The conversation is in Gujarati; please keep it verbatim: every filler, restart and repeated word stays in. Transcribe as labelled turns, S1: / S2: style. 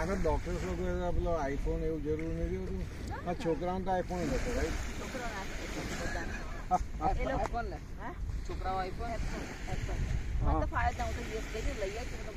S1: ના ડોક્ટર્સ લોકો પેલો આઈફોન એવું જરૂર નથી હોતું. આ છોકરાઓને તો આઈફોન જ હતો રાઈટ.
S2: છોકરાઓ આઈફોન છોકરાઓ આઈફોન તો ફાયદા હું તો યુએસ ગઈ લઈ આવી